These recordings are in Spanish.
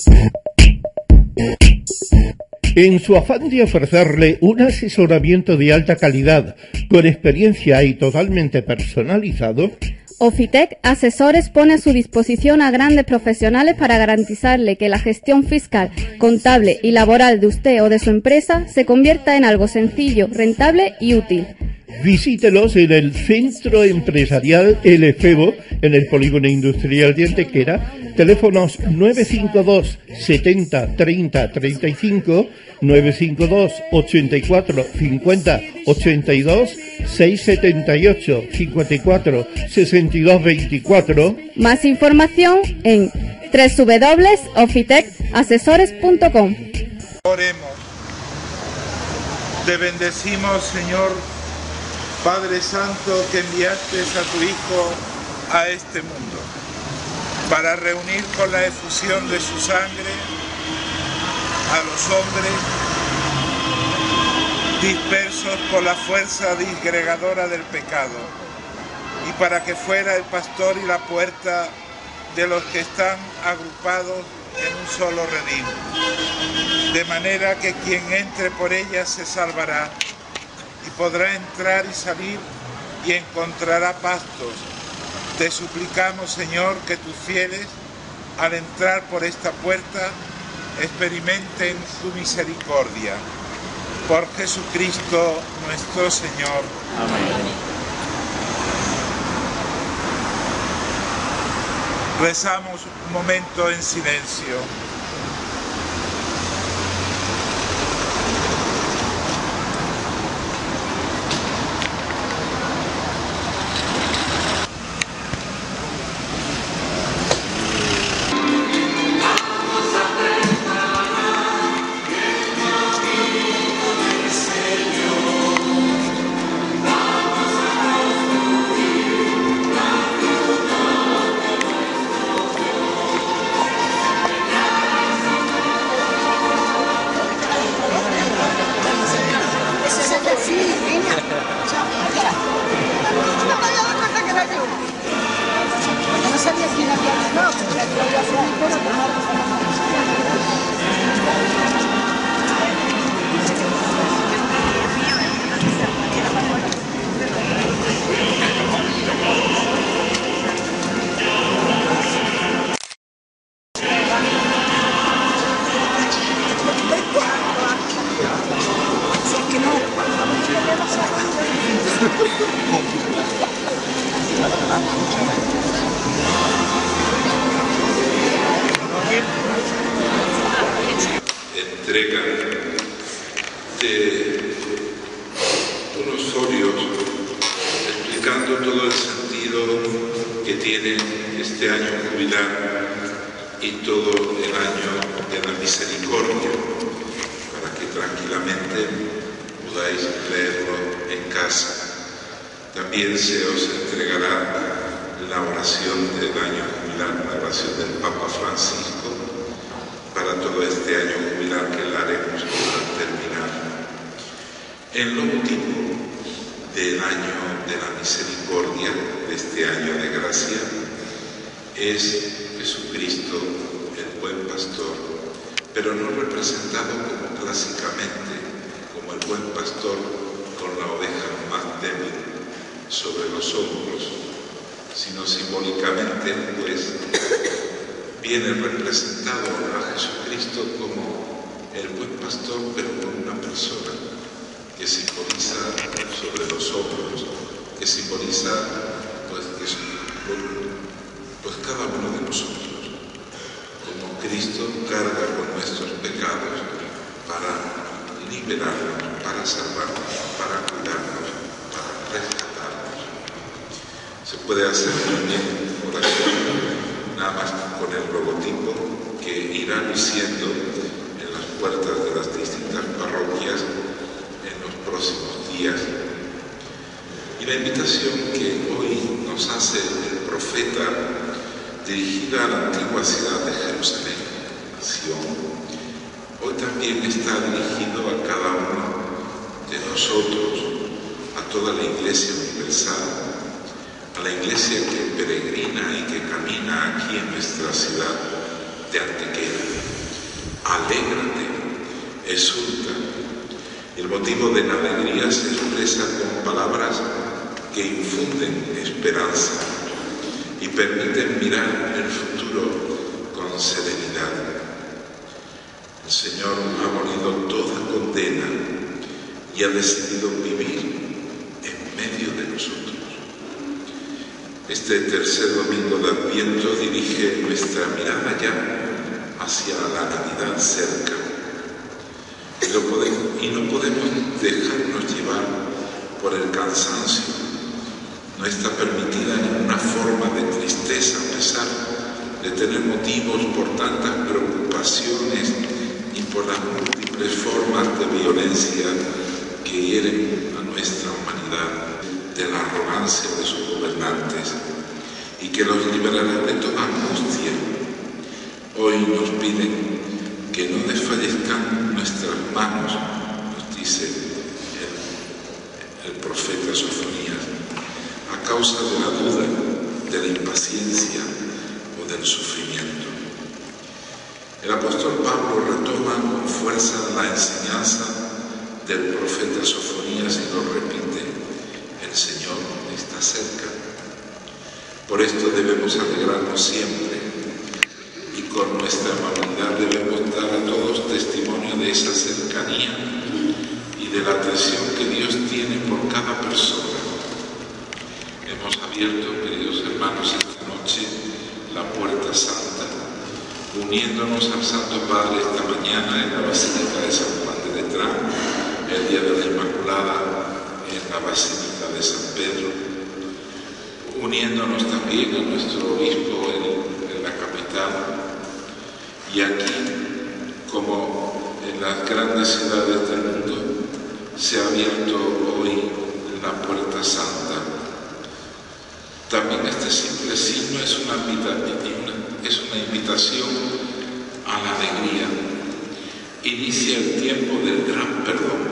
En su afán de ofrecerle un asesoramiento de alta calidad, con experiencia y totalmente personalizado, Ofitec Asesores pone a su disposición a grandes profesionales para garantizarle que la gestión fiscal, contable y laboral de usted o de su empresa se convierta en algo sencillo, rentable y útil. Visítelos en el Centro Empresarial El Efebo, en el Polígono Industrial de Antequera, teléfonos 952 70 30 35, 952 84 50 82, 678 54 62 24. Más información en www.ofitecasesores.com. Oremos. Te bendecimos, Señor, Padre Santo, que enviaste a tu Hijo a este mundo para reunir con la efusión de su sangre a los hombres dispersos por la fuerza disgregadora del pecado, y para que fuera el pastor y la puerta de los que están agrupados en un solo redil, de manera que quien entre por ella se salvará y podrá entrar y salir y encontrará pastos. Te suplicamos, Señor, que tus fieles, al entrar por esta puerta, experimenten tu misericordia. Por Jesucristo nuestro Señor. Amén. Rezamos un momento en silencio. Entrega de unos folios explicando todo el sentido que tiene este año jubilar y todo el año de la misericordia, para que tranquilamente podáis leerlo en casa. También se os entregará la oración del año jubilar, la oración del Papa Francisco, para todo este año jubilar que la haremos para terminar. En lo último del año de la misericordia, de este año de gracia, es Jesucristo, el buen pastor, pero no representado como clásicamente, como el buen pastor con la oveja más débil sobre los hombros, sino simbólicamente, pues, viene representado a Jesucristo como el buen pastor, pero con una persona que simboliza sobre los hombros, que simboliza pues cada uno de nosotros, como Cristo carga con nuestros pecados para liberarnos, para salvarnos, para cuidarnos, para rescatarnos. Se puede hacer también oración nada más con el logotipo que irá luciendo en las puertas de las distintas parroquias en los próximos días. Y la invitación que hoy nos hace el profeta, dirigida a la antigua ciudad de Jerusalén, Sion, hoy también está dirigido a cada uno de nosotros, a toda la Iglesia universal, a la Iglesia que peregrina y que camina aquí en nuestra ciudad de Antequera. alégrate, exulta. El motivo de la alegría se expresa con palabras que infunden esperanza y permiten mirar el futuro con serenidad. El Señor ha abolido toda condena y ha decidido vivir en medio de nosotros. Este tercer domingo de Adviento dirige nuestra mirada ya hacia la Navidad cerca. Y no podemos dejarnos llevar por el cansancio. No está permitida ninguna forma de tristeza a pesar de tener motivos por tantas preocupaciones y por las múltiples formas de violencia que hieren a nuestra humanidad, de la arrogancia de sus gobernantes y que los liberarán de toda angustia. Hoy nos piden que no desfallezcan nuestras manos, nos dice el profeta Sofonías, a causa de la duda, de la impaciencia o del sufrimiento. El apóstol Pablo retoma con fuerza la enseñanza del profeta Sofonías y lo repite: el Señor está cerca. Por esto debemos alegrarnos siempre y con nuestra amabilidad debemos dar a todos testimonio de esa cercanía y de la atención que Dios tiene por cada persona. Hemos abierto, queridos hermanos, esta noche la Puerta Santa, uniéndonos al Santo Padre esta mañana en la Basílica de San Juan de Letrán, el día de la Inmaculada en la Basílica de San Pedro, uniéndonos también a nuestro obispo en la capital, y aquí, como en las grandes ciudades del mundo, se ha abierto hoy la Puerta Santa. También este simple signo es una invitación a la alegría. Inicia el tiempo del gran perdón.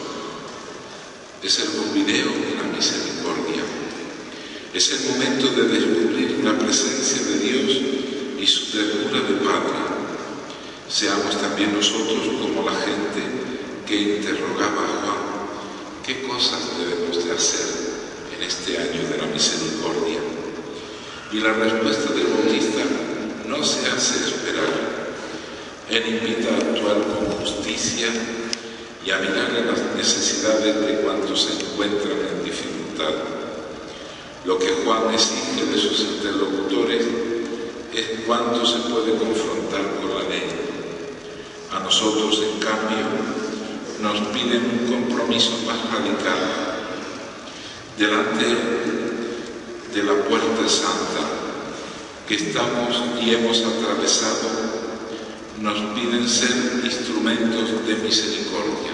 Es el jubileo de la misericordia. Es el momento de descubrir la presencia de Dios y su ternura de Padre. Seamos también nosotros como la gente que interrogaba a Juan: ¿qué cosas debemos de hacer en este año de la misericordia? Y la respuesta del Bautista no se hace esperar. Él invita a actuar con justicia y a mirar en las necesidades de cuantos se encuentran en dificultad. Lo que Juan exige de sus interlocutores es cuánto se puede confrontar con la ley. A nosotros, en cambio, nos piden un compromiso más radical. Delante de la Puerta Santa que estamos y hemos atravesado, nos piden ser instrumentos de misericordia,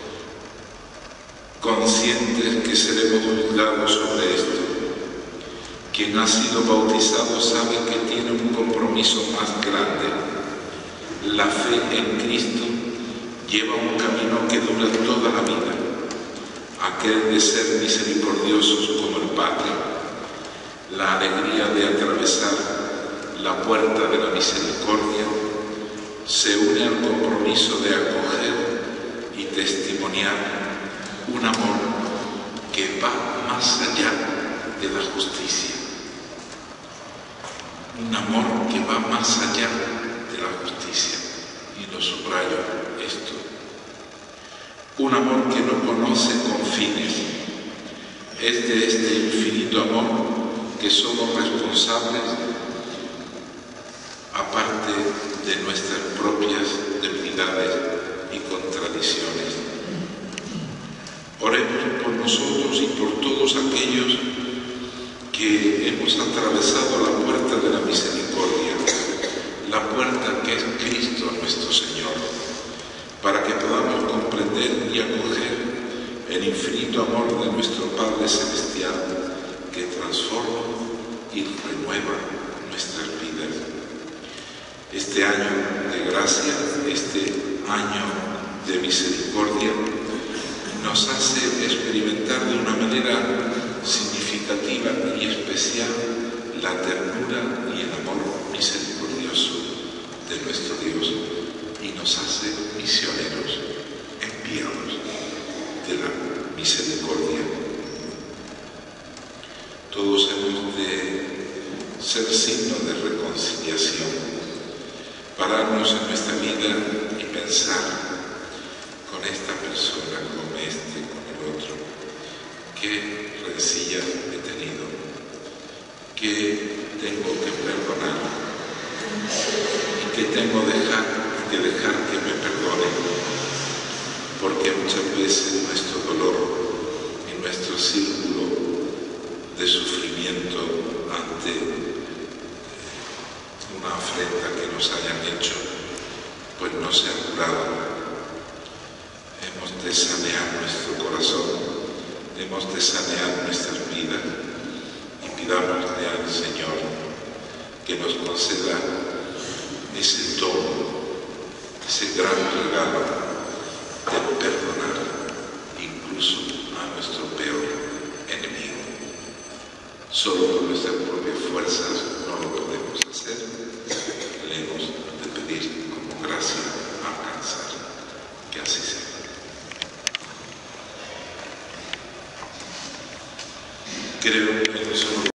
conscientes que seremos juzgados sobre esto. Quien ha sido bautizado sabe que tiene un compromiso más grande. La fe en Cristo lleva un camino que dura toda la vida, aquel de ser misericordiosos como el Padre, la alegría de atravesar la puerta de la misericordia, se une al compromiso de acoger y testimoniar un amor que va más allá de la justicia. Un amor que va más allá de la justicia, y lo subrayo esto. Un amor que no conoce confines. Es de este infinito amor que somos responsables, aparte de nuestras propias debilidades y contradicciones. Oremos por nosotros y por todos aquellos que hemos atravesado la puerta de la misericordia, la puerta que es Cristo nuestro Señor, para que podamos comprender y acoger el infinito amor de nuestro Padre Celestial, que transforma y renueva nuestras vidas. Este año de gracia, este año de misericordia, nos hace experimentar de una manera significativa y especial la ternura y el amor misericordioso de nuestro Dios. y nos hace misioneros enviados de la misericordia. Todos hemos de ser signo de reconciliación, pararnos en nuestra vida y pensar con esta persona, con este, con el otro, qué rencillas he tenido, qué tengo que perdonar y qué tengo que dejar que me perdone, porque muchas veces nuestro dolor y nuestro círculo de sufrimiento ante una afrenta que nos hayan hecho, pues no se ha curado. Hemos de sanear nuestro corazón, hemos de sanear nuestras vidas y pidámosle al Señor que nos conceda ese don, ese gran regalo de perdonar incluso a nuestro peor enemigo. Solo con nuestras propias fuerzas